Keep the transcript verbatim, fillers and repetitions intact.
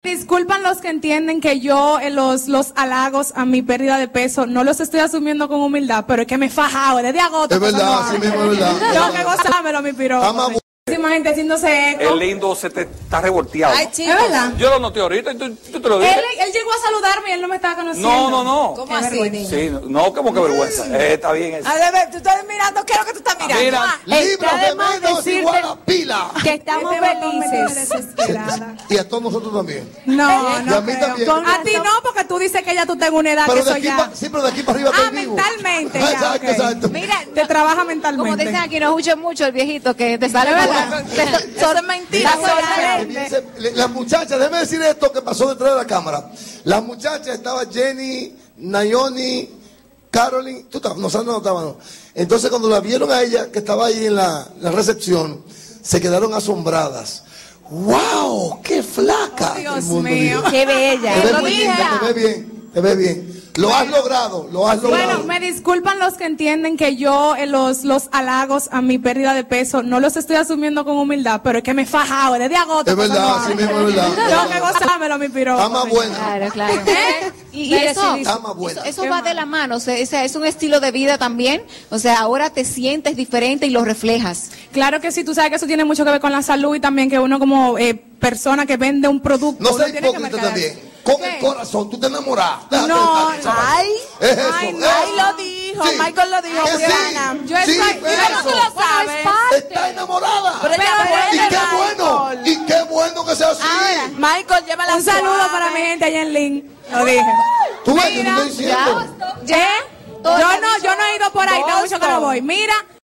Disculpan los que entienden que yo eh, los, los halagos a mi pérdida de peso no los estoy asumiendo con humildad, pero es que me he fajado desde agosto. Es verdad, sí mismo es verdad. Tengo que gozármelo, mi piropo. Muchísima gente haciéndose eco. El lindo se te está revolteado. Ay, chico. ¿Es verdad? Yo lo noté ahorita y tú, tú te lo dije. Él, él llegó a saludarme y él no me estaba conociendo. No, no, no. ¿Cómo así, niña? Sí, no, como que vergüenza. Eh, está bien eso. A ver, tú estás mirando, ¿qué es lo que tú estás mirando? Mira, Ah, libros de menos igual a pila. Que estamos Este botón me tiene felices. desesperada. Y a todos nosotros también. No, Y no a mí creo. también. A ti no, porque tú dices que ya tú tengo una edad Pero que de soy aquí ya. pa, sí, pero de aquí para arriba Ah, estoy vivo. mentalmente, ya, Exacto, ok. exacto. Mira, Te trabaja mentalmente. como dicen aquí, no escuchen mucho el viejito que te sale ¿Verdad? Eso es mentira. Está solamente. Dice, le- Las muchachas, déjame decir esto que pasó detrás de la cámara. Las muchachas estaban Jenny, Nayoni, Caroline, tú estabas, no, Sandra no estaba, no. Entonces cuando la vieron a ella, que estaba ahí en la, la recepción, se quedaron asombradas. ¡Wow! ¡Qué flaca! Oh, Dios El mundo mío. dijo. Qué bella. Te ves Lo muy dije. linda, te ves bien, te ves bien. Lo has logrado, lo has logrado. Bueno, me disculpan los que entienden que yo eh, los, los halagos a mi pérdida de peso no los estoy asumiendo con humildad, pero es que me he fajado desde agosto. Es verdad, sí mismo es verdad. Tengo que gozármelo, mi piropo. Está más buena. Claro, claro. Y, y Pero eso, sí, Está más buena. eso, eso va de la mano, o sea, o sea, es un estilo de vida también. O sea, ahora te sientes diferente y lo reflejas. Claro que sí, tú sabes que eso tiene mucho que ver con la salud y también que uno como eh, persona que vende un producto. No uno seas tiene que hipócrita mercadear. también. Con ¿Qué? el corazón, tú te enamoras. Déjate No, de estar, chaval. Ay, Es eso, ay, es no, eso. ay, lo dijo, Sí. Michael lo dijo, Que sí, Juliana. Yo sí, estoy- es yo no eso. te lo sabes. Está enamorada. Pero ella Pero puede, Y qué Michael. bueno, y qué bueno que sea así. Michael, llévala Un saludo suave. para mi gente allá en Link. Lo dije. Tú ves, yo te Mira, estoy diciendo. ¿Eh? Yo no, yo no he ido por ahí, tengo mucho que no voy. Mira.